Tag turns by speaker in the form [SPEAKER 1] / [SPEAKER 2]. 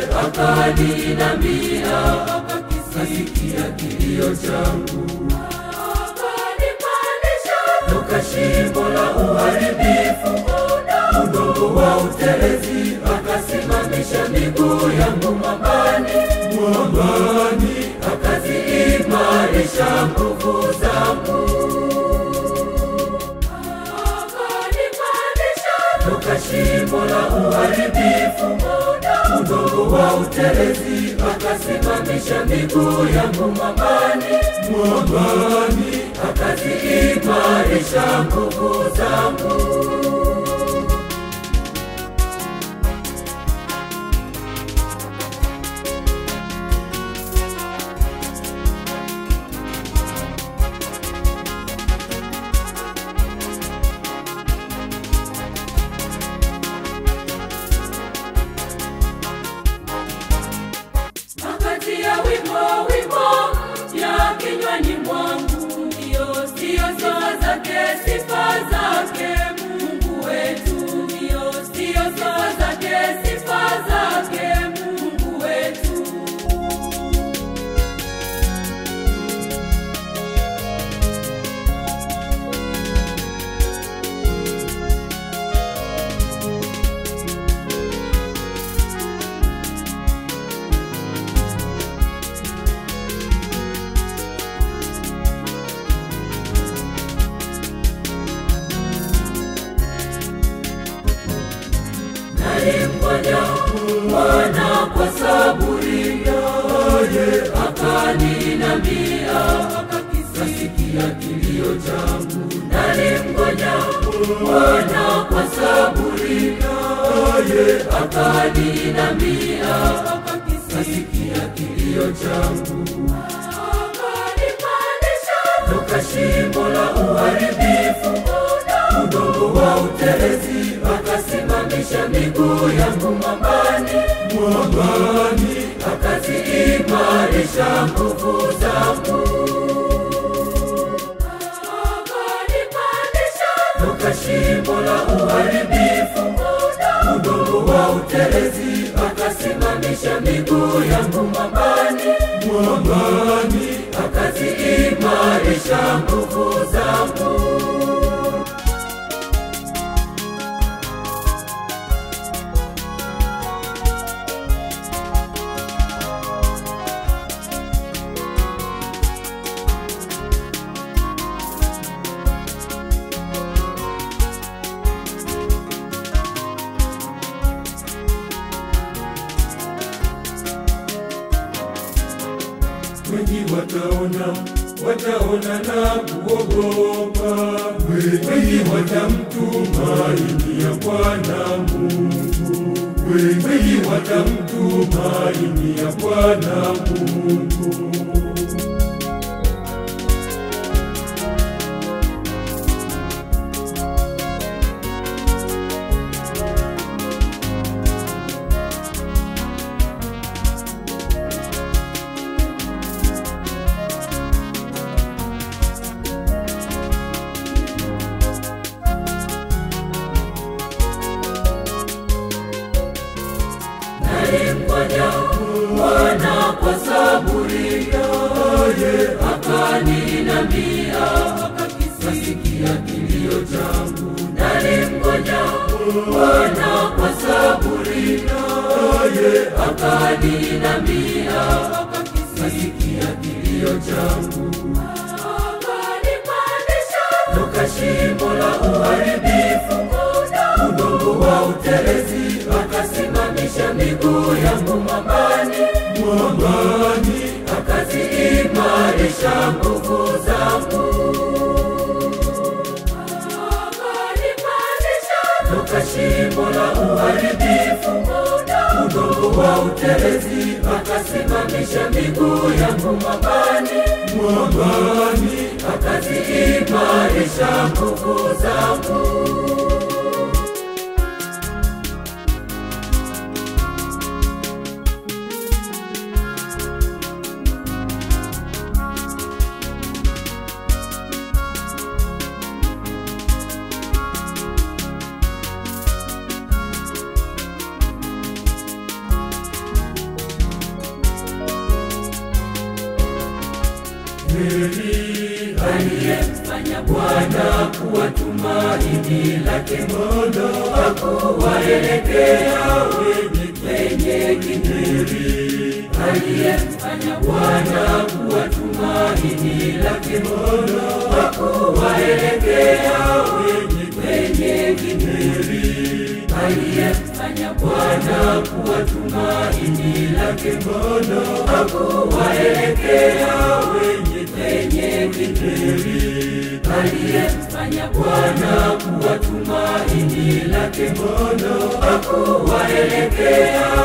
[SPEAKER 1] akaninamia, akakisikia kilio changu, akanipandisha toka shimo la uharibifu, udongo wa utelezi, akasimamisha miguu yangu mwambani, akaziimarisha nguvu zangu, akanipandisha toka shimo la uharibifu, udongo wa utelezi, akasimamisha miguu yangu mwambani, akaziimarisha nguvu zangu. Wimbo ya kinywani mwangu, ndio sifa zake Mungu wetu, ndio sifa zake Mungu wetu. Nalimngoja Bwana kwa saburi, naye akaninamia, akakisikia kilio changu. Nalimngoja Bwana kwa saburi, naye akaninamia, akakisikia kilio changu, akanipandisha toka shimo la uharibifu, udongo wa utelezi, akasimamisha miguu yangu mwambani, akaziimarisha nguvu zangu, akanipandisha toka shimo la uharibifu, udongo wa utelezi, akasimamisha miguu yangu mwambani, akaziimarisha nguvu zangu.
[SPEAKER 2] Wengi wataona na kuogopa, wengi watamtumainia Bwana Mungu, wengi watamtumainia Bwana Mungu.
[SPEAKER 1] Nalimngoja Bwana kwa saburi, naye akaninamia, akakisikia kilio changu. Nalimngoja Bwana kwa saburi, naye akaninamia, akakisikia kilio changu, akanipandisha toka shimo la uharibifu, udongo wa utelezi, akasimamisha miguu yangu mwambani, akaziimarisha nguvu zangu, akanipandisha toka shimo la uharibifu, udongo wa utelezi, akasimamisha miguu yangu mwambani, akaziimarisha nguvu zangu.
[SPEAKER 2] kiburi,
[SPEAKER 1] aliyemfanya Bwana kuwa tumaini lake,
[SPEAKER 2] maana
[SPEAKER 1] hakuwaelekea wenye kiburi, aliyemfanya Bwana kuwa tumaini lake,
[SPEAKER 2] maana
[SPEAKER 1] hakuwaelekea wenye kiburi, aliyemfanya Bwana kuwa tumaini lake,
[SPEAKER 2] maana
[SPEAKER 1] hakuwaelekea wenye kiburi, aliyemfanya Bwana kuwa tumaini lake,
[SPEAKER 2] maana
[SPEAKER 1] hakuwaelekea